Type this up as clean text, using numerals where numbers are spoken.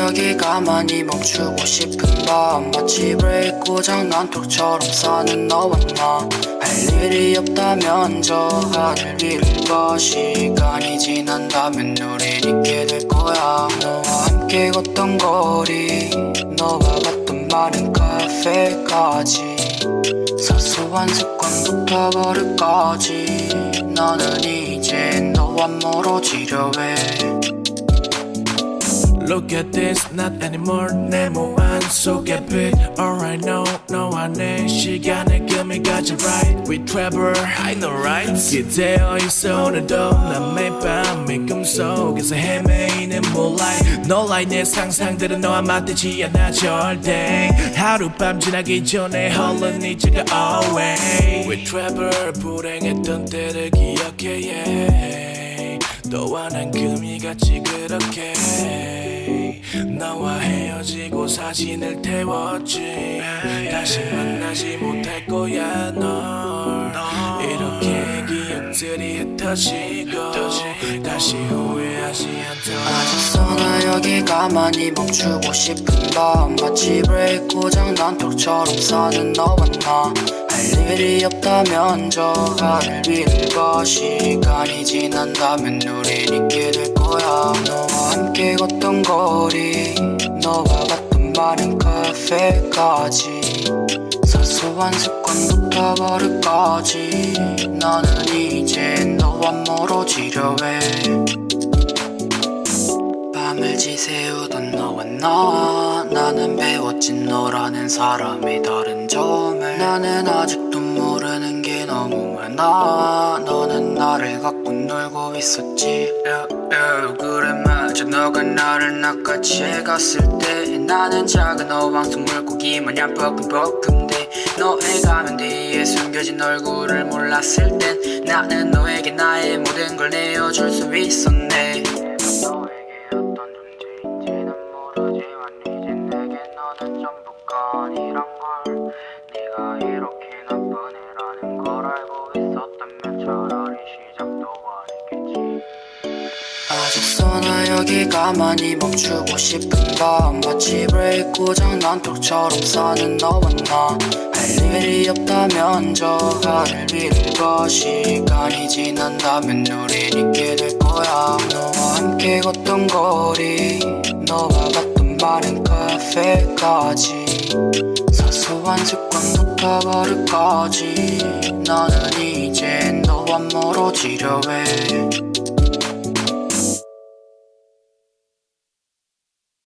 여기 가만히 멈추고 싶은 밤 마치 브레이크 고장 난 톡처럼 사는 너와 나 할 일이 없다면 저 하늘 위를 봐 시간이 지난다면 우린 잊게 될 거야 너와 함께 걷던 거리 너와 갔던 많은 카페까지 사소한 습관부터 버릇까지 나는 이제 너와 멀어지려 해 Look at this, not anymore 내 모안 속에 빛 Alright, no, 너와 내 시간을 금이 가져 right We travel, I know right 기대어 있어 오늘도 난 매일 밤 내 꿈속에서 헤매이는 moonlight No light 내 상상들은 너와 맞대지 않아 절대 하룻밤 지나기 전에 헐른 이제가 always We travel 불행했던 때를 기억해 yeah. 너와 난 금이 같이 그렇게 너와 헤어지고 사진을 태웠지 다시 만나지 못할 거야 널 이렇게 기억들이 흩어지고 다시 후회하지 않도록 아직서 나 여기 가만히 멈추고 싶은 밤 마치 브레이크 고장 난 톡처럼 사는 너와 나 할 일이 없다면 저 하늘 위를 봐 시간이 지난다면 우린 잊게 될 거야 너와 함께 걷던 거리 너와 갔던 많은 카페까지 사소한 습관부터 버릇까지 나는 이제 너와 멀어지려 해 밤을 지새우던 너와 나 나는 배웠지 너라는 사람의 다른 점을 나는 아직도 모르는 게 너무 많아 너는 나를 갖고 놀고 있었지 그래 맞아 너가 나를 낚아채 갔을 때 나는 작은 어항속 물고기 마냥 뻐끔뻐끔대 너의 가면 뒤에 숨겨진 얼굴을 몰랐을 땐 나는 너에게 나의 모든 걸 내어줄 수 있었네 아니란 걸 네가 이렇게 나쁜 애라는 걸 알고 있었다면 차라리 시작도 안 했겠지 아직서 나 여기 가만히 멈추고 싶은 밤 마치 브레이크 고장 난 톡처럼 사는 너와 나 할 일이 없다면 저 하늘 위를 봐 시간이 지난다면 우린 잊게 될 거야 너와 함께 걷던 거리 너와 갔던 많은 카페까지 사소한 습관부터 버릇까지 나는 이제 너와 멀어지려 해